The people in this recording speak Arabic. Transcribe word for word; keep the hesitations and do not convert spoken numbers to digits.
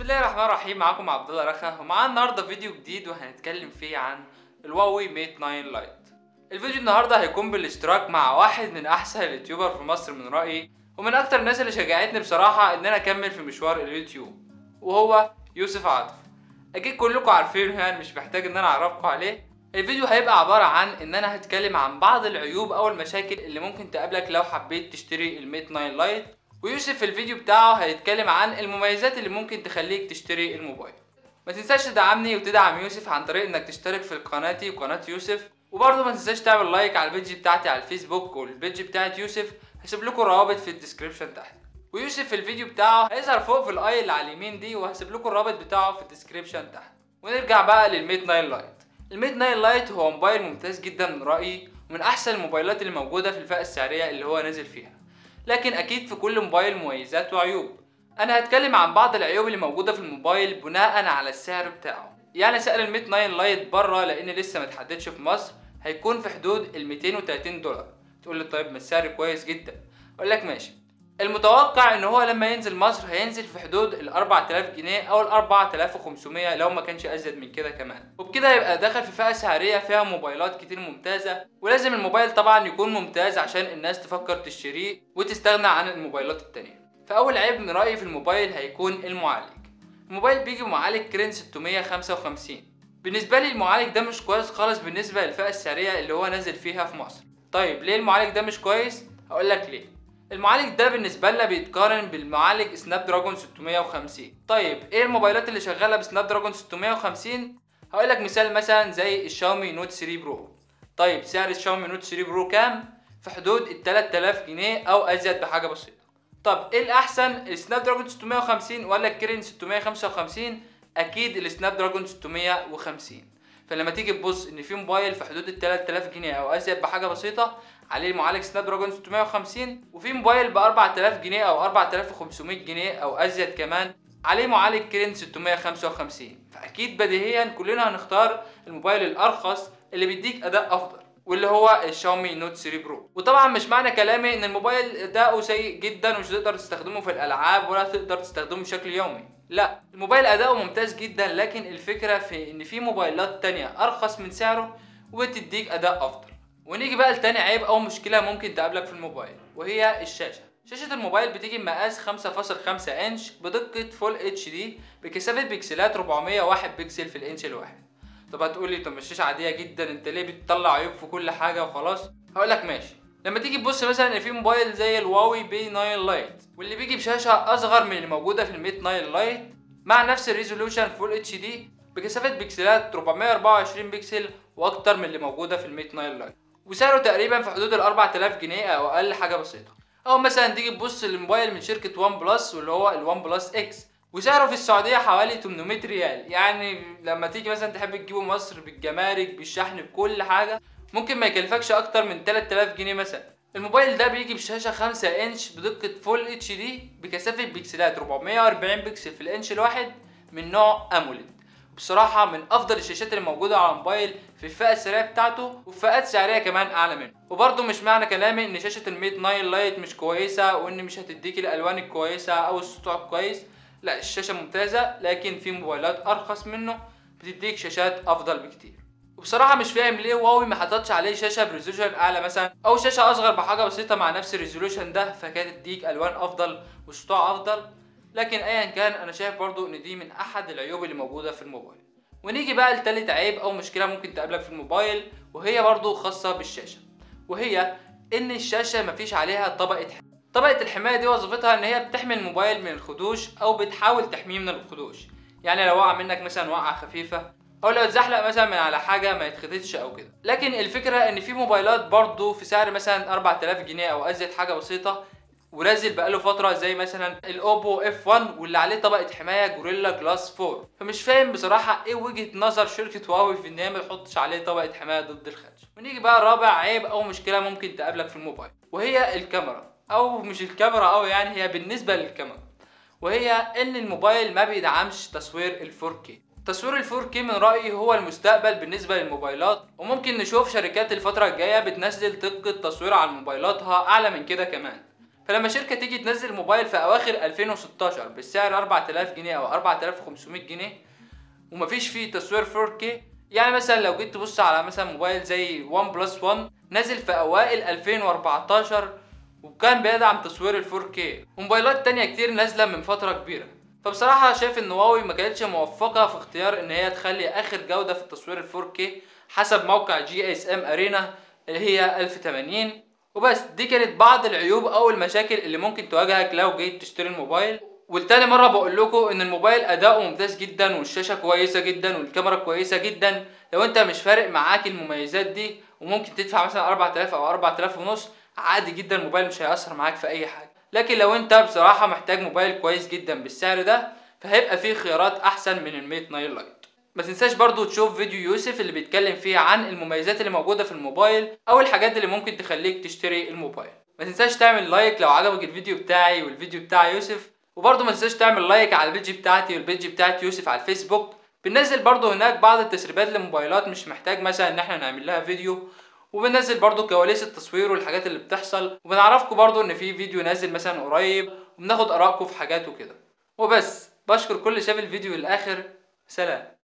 الله الرحمن الرحيم. معاكم عبد الله رخا، ومعانا النهارده فيديو جديد وهنتكلم فيه عن الهواوي ميت تسعة لايت. الفيديو النهارده هيكون بالاشتراك مع واحد من احسن اليوتيوبر في مصر من رايي، ومن اكتر الناس اللي شجعتني بصراحه ان انا اكمل في مشوار اليوتيوب، وهو يوسف عاطف. اكيد كلكم عارفينه، يعني مش محتاج ان انا اعرفكم عليه. الفيديو هيبقى عباره عن ان انا هتكلم عن بعض العيوب او المشاكل اللي ممكن تقابلك لو حبيت تشتري الميت تسعة لايت، ويوسف في الفيديو بتاعه هيتكلم عن المميزات اللي ممكن تخليك تشتري الموبايل. ما تنساش تدعمني وتدعم يوسف عن طريق انك تشترك في قناتي وقناة يوسف، وبرضه ما تنساش تعمل لايك على البيج بتاعتي على الفيسبوك والبيج بتاعت يوسف، هسيب لكم الروابط في الديسكريبشن تحت. ويوسف في الفيديو بتاعه هيظهر فوق في الاي اللي على اليمين دي، وهسيب لكم الرابط بتاعه في الديسكريبشن تحت. ونرجع بقى للميت تسعة لايت. الميت تسعة لايت هو موبايل ممتاز جدا من رأيي، ومن احسن الموبايلات اللي موجودة في الفئة السعرية اللي هو نازل فيها. لكن اكيد في كل موبايل مميزات وعيوب. انا هتكلم عن بعض العيوب اللي موجوده في الموبايل بناء على السعر بتاعه. يعني سعر الميت تسعة لايت بره، لان لسه ما اتحددش في مصر، هيكون في حدود ال مئتين وثلاثين دولار. تقول لي طيب ما السعر كويس جدا، اقول لك ماشي. المتوقع ان هو لما ينزل مصر هينزل في حدود ال أربعة آلاف جنيه او ال أربعة آلاف وخمسمية لو ما كانش ازيد من كده كمان، وبكده يبقى داخل في فئه سعريه فيها موبايلات كتير ممتازه. ولازم الموبايل طبعا يكون ممتاز عشان الناس تفكر تشتريه وتستغنى عن الموبايلات التانية. فاول عيب من رايي في الموبايل هيكون المعالج. الموبايل بيجي بمعالج كرين ستمية وخمسة وخمسين. بالنسبه لي المعالج ده مش كويس خالص بالنسبه للفئه السعريه اللي هو نازل فيها في مصر. طيب ليه المعالج ده مش كويس؟ هقول لك ليه. المعالج ده بالنسبه لنا بيتقارن بالمعالج سناب دراجون ستمية وخمسين. طيب ايه الموبايلات اللي شغاله بسناب دراجون ستمية وخمسين؟ هقول لك مثال مثلا زي الشاومي نوت ثلاثة برو. طيب سعر الشاومي نوت ثلاثة برو كام؟ في حدود ال ثلاثة آلاف جنيه او ازيد بحاجه بسيطه. طب ايه الاحسن، السناب دراجون ستمية وخمسين ولا الكرين ستمية وخمسة وخمسين؟ اكيد السناب دراجون ستمية وخمسين. فلما تيجي تبص ان في موبايل في حدود ال ثلاثة آلاف جنيه او ازيد بحاجه بسيطه عليه معالج سناب دراجون ستمية وخمسين، وفي موبايل ب أربعة آلاف جنيه او أربعة آلاف وخمسمية جنيه او ازيد كمان عليه معالج كرين ستمية وخمسة وخمسين، فاكيد بديهيا كلنا هنختار الموبايل الارخص اللي بيديك اداء افضل، واللي هو الشاومي نوت ثلاثة برو. وطبعا مش معنى كلامي ان الموبايل اداؤه سيء جدا ومش هتقدر تستخدمه في الالعاب ولا تقدر تستخدمه بشكل يومي، لا، الموبايل اداؤه ممتاز جدا. لكن الفكره في ان في موبايلات تانية ارخص من سعره وتديك اداء افضل. ونيجي بقى لتاني عيب او مشكله ممكن تقابلك في الموبايل، وهي الشاشه. شاشه الموبايل بتيجي بمقاس خمسة فاصلة خمسة انش بدقه فول اتش دي بكثافه بكسلات أربعمية وواحد بكسل في الانش الواحد. طب هتقولي طب الشاشه عاديه جدا، انت ليه بتطلع عيوب في كل حاجه وخلاص؟ هقول لك ماشي. لما تيجي تبص مثلا ان في موبايل زي الهواوي بي تسعة لايت، واللي بيجي بشاشه اصغر من اللي موجوده في الميت تسعة لايت مع نفس الريزولوشن فول اتش دي بكثافه بكسلات أربعمية وأربعة وعشرين بكسل واكتر من اللي موجوده في الميت تسعة لايت، وسعره تقريبا في حدود ال أربعة آلاف جنيه او اقل حاجه بسيطه. او مثلا تيجي تبص للموبايل من شركه وان بلس واللي هو الوان بلس اكس، وسعره في السعوديه حوالي ثمانمية ريال. يعني لما تيجي مثلا تحب تجيبه مصر بالجمارك بالشحن بكل حاجه ممكن ما يكلفكش اكتر من ثلاثة آلاف جنيه مثلا. الموبايل ده بيجي بشاشه خمسة انش بدقه فول اتش دي بكثافه بكسلات أربعمية وأربعين بكسل في الانش الواحد من نوع اموليد. بصراحه من افضل الشاشات اللي موجوده على الموبايل في الفئه السعريه بتاعته، وفي فئات سعريه كمان اعلى منه. وبرده مش معنى كلامي ان شاشه الميت تسعة لايت مش كويسه وان مش هتديك الالوان الكويسه او السطوع كويس، لا، الشاشه ممتازه. لكن في موبايلات ارخص منه بتديك شاشات افضل بكتير. وبصراحه مش فاهم ليه هواوي ما حطتش عليه شاشه بريزولوشن اعلى مثلا، او شاشه اصغر بحاجه بسيطه مع نفس الريزولوشن ده، فكانت تديك الوان افضل وسطوع افضل. لكن ايا كان انا شايف برضو ان دي من احد العيوب اللي موجوده في الموبايل. ونيجي بقى لتالت عيب او مشكله ممكن تقابلك في الموبايل، وهي برضو خاصه بالشاشه، وهي ان الشاشه مفيش عليها طبقه حمايه. طبقه الحمايه دي وظيفتها ان هي بتحمي الموبايل من الخدوش او بتحاول تحميه من الخدوش. يعني لو وقع منك مثلا وقعه خفيفه، او لو اتزحلق مثلا من على حاجه ما يتخدش او كده. لكن الفكره ان في موبايلات برضو في سعر مثلا أربعة آلاف جنيه او ازيد حاجه بسيطه ونازل بقاله فتره، زي مثلا الاوبو اف واحد واللي عليه طبقه حمايه جوريلا جلاس أربعة. فمش فاهم بصراحه ايه وجهه نظر شركه هواوي في ان هي ما تحطش عليه طبقه حمايه ضد الخدش. ونيجي بقى رابع عيب او مشكله ممكن تقابلك في الموبايل، وهي الكاميرا. او مش الكاميرا، او يعني هي بالنسبه للكاميرا، وهي ان الموبايل ما بيدعمش تصوير ال فور كيه. تصوير ال فور كيه من رأيي هو المستقبل بالنسبة للموبايلات، وممكن نشوف شركات الفترة الجاية بتنزل دقة تصوير على موبايلاتها أعلى من كده كمان. فلما شركه تيجي تنزل موبايل في اواخر ألفين وستاشر بالسعر أربعة آلاف جنيه او أربعة آلاف وخمسمية جنيه ومفيش فيه تصوير فور كيه، يعني مثلا لو جيت تبص على مثلا موبايل زي ون بلس ون نازل في اوائل ألفين وأربعتاشر وكان بيدعم تصوير الفور كيه، وموبايلات تانية كتير نازلة من فترة كبيرة. فبصراحة شايف ان هواوي ما كانتش موفقة في اختيار ان هي تخلي اخر جودة في التصوير الفور كيه حسب موقع جي اس ام ارينا اللي هي ألف وثمانين. وبس دي كانت بعض العيوب او المشاكل اللي ممكن تواجهك لو جيت تشتري الموبايل. والتاني مرة بقول لكم ان الموبايل اداؤه ممتاز جدا والشاشة كويسة جدا والكاميرا كويسة جدا. لو انت مش فارق معاك المميزات دي وممكن تدفع مثلا أربعة آلاف او أربعة آلاف ونص عادي جدا، الموبايل مش هيأثر معاك في اي حاجة. لكن لو انت بصراحة محتاج موبايل كويس جدا بالسعر ده فهيبقى فيه خيارات احسن من الميت ناين لايت. ما تنساش برضو تشوف فيديو يوسف اللي بيتكلم فيه عن المميزات اللي موجودة في الموبايل او الحاجات اللي ممكن تخليك تشتري الموبايل. ما تنساش تعمل لايك لو عجبك الفيديو بتاعي والفيديو بتاع يوسف، وبرضو ما تنساش تعمل لايك على البيج بتاعتي والبيج بتاعت يوسف على الفيسبوك. بننزل برضو هناك بعض التسريبات لموبايلات مش محتاج مثلا ان احنا نعمل لها فيديو، وبننزل برضو كواليس التصوير والحاجات اللي بتحصل، وبنعرفكم برضو ان في فيديو نازل مثلا قريب وبناخد ارائكم في حاجات وكده. وبس بشكر كل شاف الفيديو للاخر. سلام.